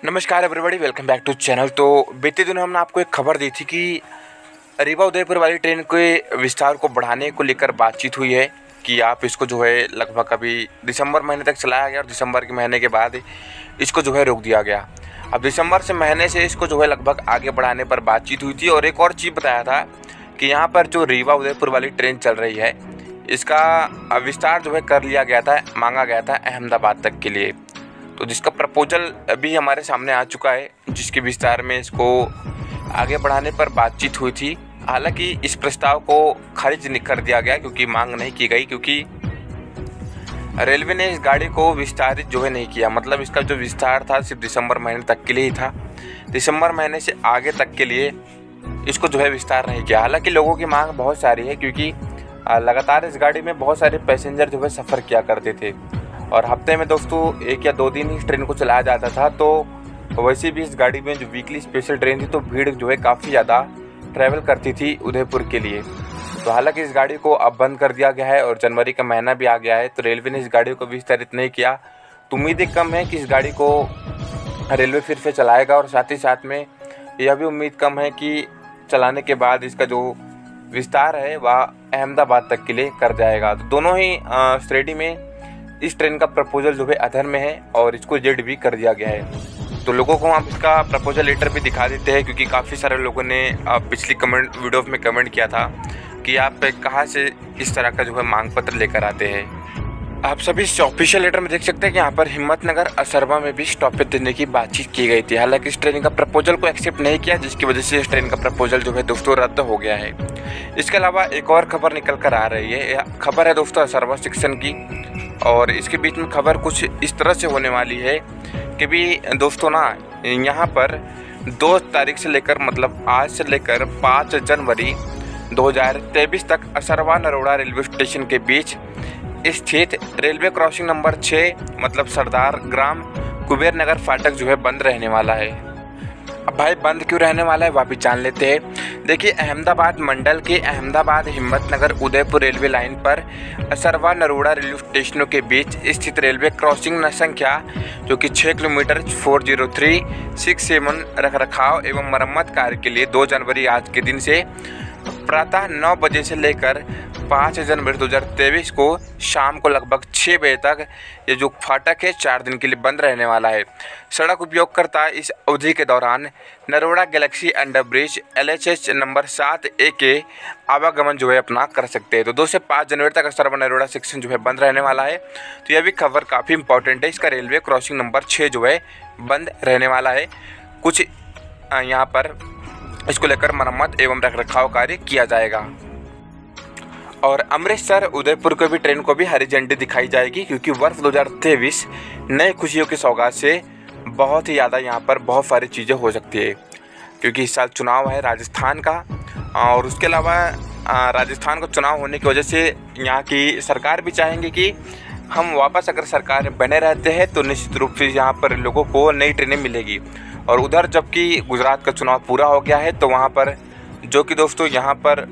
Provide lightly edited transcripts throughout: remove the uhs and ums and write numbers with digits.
नमस्कार everybody, welcome back to channel. तो बीते दिनों हमने आपको एक खबर दी थी कि रीवा उदयपुर वाली ट्रेन के विस्तार को बढ़ाने को लेकर बातचीत हुई है कि आप इसको जो है लगभग अभी दिसंबर महीने तक चलाया गया और दिसंबर के महीने के बाद इसको जो है रोक दिया गया। अब दिसंबर से महीने से इसको जो है लगभग आगे बढ़ाने पर बातचीत हुई थी। और एक और चीज़ बताया था कि यहाँ पर जो रीवा उदयपुर वाली ट्रेन चल रही है इसका विस्तार जो है कर लिया गया था, मांगा गया था अहमदाबाद तक के लिए। तो जिसका प्रपोजल अभी हमारे सामने आ चुका है, जिसके विस्तार में इसको आगे बढ़ाने पर बातचीत हुई थी। हालांकि इस प्रस्ताव को खारिज कर दिया गया क्योंकि मांग नहीं की गई, क्योंकि रेलवे ने इस गाड़ी को विस्तारित जो है नहीं किया। मतलब इसका जो विस्तार था सिर्फ दिसंबर महीने तक के लिए ही था। दिसंबर महीने से आगे तक के लिए इसको जो है विस्तार नहीं किया। हालांकि लोगों की मांग बहुत सारी है, क्योंकि लगातार इस गाड़ी में बहुत सारे पैसेंजर जो है सफ़र किया करते थे और हफ्ते में दोस्तों 1 या 2 दिन ही इस ट्रेन को चलाया जाता था। तो वैसे भी इस गाड़ी में जो वीकली स्पेशल ट्रेन थी तो भीड़ जो है काफ़ी ज़्यादा ट्रैवल करती थी उदयपुर के लिए। तो हालांकि इस गाड़ी को अब बंद कर दिया गया है और जनवरी का महीना भी आ गया है, तो रेलवे ने इस गाड़ी को विस्तारित नहीं किया। तो उम्मीदें कम है कि इस गाड़ी को रेलवे फिर से चलाएगा और साथ ही साथ में यह भी उम्मीद कम है कि चलाने के बाद इसका जो विस्तार है वह अहमदाबाद तक के लिए कर जाएगा। तो दोनों ही श्रेणी में इस ट्रेन का प्रपोजल जो है अधर में है और इसको रिजेक्ट भी कर दिया गया है। तो लोगों को हम इसका प्रपोजल लेटर भी दिखा देते हैं, क्योंकि काफ़ी सारे लोगों ने पिछली वीडियो में कमेंट किया था कि आप कहाँ से इस तरह का जो है मांग पत्र लेकर आते हैं। आप सभी इस ऑफिशियल लेटर में देख सकते हैं कि यहाँ पर हिम्मतनगर असरवा में भी स्टॉपेज देने की बातचीत की गई थी। हालांकि इस ट्रेन का प्रपोजल को एक्सेप्ट नहीं किया, जिसकी वजह से इस ट्रेन का प्रपोजल जो है दोस्तों रद्द हो गया है। इसके अलावा एक और खबर निकल कर आ रही है। यह खबर है दोस्तों असरवा सेक्शन की, और इसके बीच में खबर कुछ इस तरह से होने वाली है कि भी दोस्तों ना यहाँ पर 2 तारीख से लेकर मतलब आज से लेकर 5 जनवरी 2023 तक असरवा नरोड़ा रेलवे स्टेशन के बीच स्थित रेलवे क्रॉसिंग नंबर 6 मतलब सरदार ग्राम कुबेर नगर फाटक जो है बंद रहने वाला है। अब भाई बंद क्यों रहने वाला है वह भी जान लेते हैं। देखिए, अहमदाबाद मंडल के अहमदाबाद हिम्मतनगर उदयपुर रेलवे लाइन पर असरवा नरोड़ा रेलवे स्टेशनों के बीच स्थित रेलवे क्रॉसिंग संख्या जो कि 6 किलोमीटर 40367 रखरखाव एवं मरम्मत कार्य के लिए 2 जनवरी आज के दिन से प्रातः 9 बजे से लेकर 5 जनवरी 2023 को शाम को लगभग 6 बजे तक ये जो फाटक है 4 दिन के लिए बंद रहने वाला है। सड़क उपयोगकर्ता इस अवधि के दौरान Naroda galaxy under bridge LHS number 7A के आवागमन जो है अपना कर सकते हैं। तो 2 से 5 जनवरी तक असरवा नरोड़ा सेक्शन जो है बंद रहने वाला है। तो यह भी खबर काफ़ी इंपॉर्टेंट है। इसका रेलवे क्रॉसिंग नंबर 6 जो है बंद रहने वाला है। कुछ यहाँ पर इसको लेकर मरम्मत एवं रखरखाव कार्य किया जाएगा। और अमृतसर उदयपुर को भी ट्रेन को भी हरी झंडी दिखाई जाएगी, क्योंकि वर्ष 2023 नई खुशियों की सौगात से बहुत ही ज़्यादा यहाँ पर बहुत सारी चीज़ें हो सकती है, क्योंकि इस साल चुनाव है राजस्थान का। और उसके अलावा राजस्थान का चुनाव होने की वजह से यहाँ की सरकार भी चाहेंगे कि हम वापस अगर सरकार में बने रहते हैं तो निश्चित रूप से यहाँ पर लोगों को नई ट्रेनें मिलेगी। और उधर जबकि गुजरात का चुनाव पूरा हो गया है, तो वहाँ पर जो कि दोस्तों यहाँ पर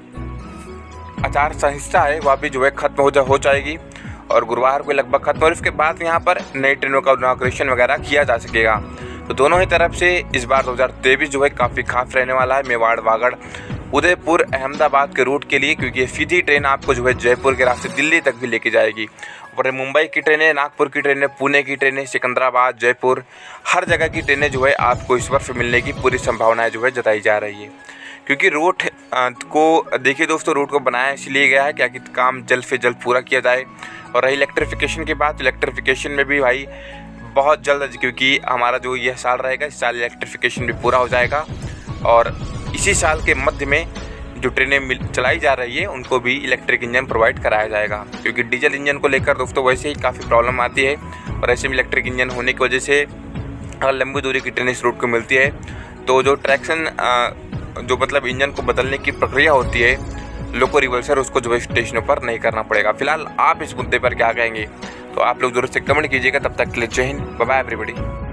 आचार संहिता है वह भी जो है खत्म हो जाएगी और गुरुवार को लगभग खत्म, और इसके बाद यहाँ पर नई ट्रेनों का इनॉग्रेशन वगैरह किया जा सकेगा। तो दोनों ही तरफ से इस बार 2023 जो है काफ़ी खास रहने वाला है मेवाड़ वागड़ उदयपुर अहमदाबाद के रूट के लिए, क्योंकि ये सीधी ट्रेन आपको जो है जयपुर के रास्ते दिल्ली तक भी लेके जाएगी। और मुंबई की ट्रेनें, नागपुर की ट्रेनें, पुणे की ट्रेनें, सिकंदराबाद, जयपुर, हर जगह की ट्रेनें जो है आपको इस वर्ष मिलने की पूरी संभावनाएं जो है जताई जा रही है। क्योंकि रूट को देखिए दोस्तों, रूट को बनाया इसलिए गया है कि काम जल्द से जल्द पूरा किया जाए। और रही इलेक्ट्रिफिकेशन की बात, इलेक्ट्रिफिकेशन में भी भाई बहुत जल्द, क्योंकि हमारा जो यह साल रहेगा इस साल इलेक्ट्रिफिकेशन भी पूरा हो जाएगा और इसी साल के मध्य में जो ट्रेनें चलाई जा रही है उनको भी इलेक्ट्रिक इंजन प्रोवाइड कराया जाएगा। क्योंकि डीजल इंजन को लेकर दोस्तों वैसे ही काफ़ी प्रॉब्लम आती है, और ऐसे में इलेक्ट्रिक इंजन होने की वजह से अगर लंबी दूरी की ट्रेन इस रूट को मिलती है तो जो ट्रैक्शन जो मतलब इंजन को बदलने की प्रक्रिया होती है लोको रिवर्सर, उसको जो है स्टेशनों पर नहीं करना पड़ेगा। फिलहाल आप इस मुद्दे पर क्या कहेंगे तो आप लोग जरूर से कमेंट कीजिएगा। तब तक के लिए जय हिंद, बाय बाय एवरीबॉडी।